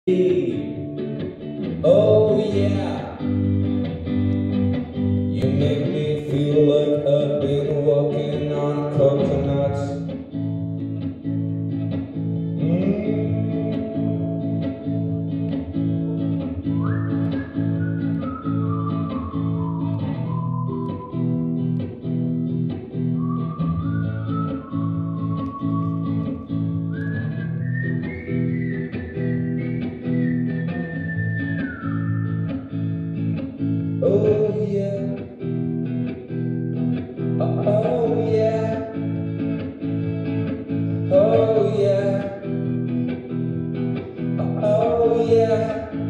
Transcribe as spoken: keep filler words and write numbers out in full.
Oh yeah, you make me feel like I've been walking on coconuts. Oh yeah, oh, oh yeah, oh yeah, oh yeah.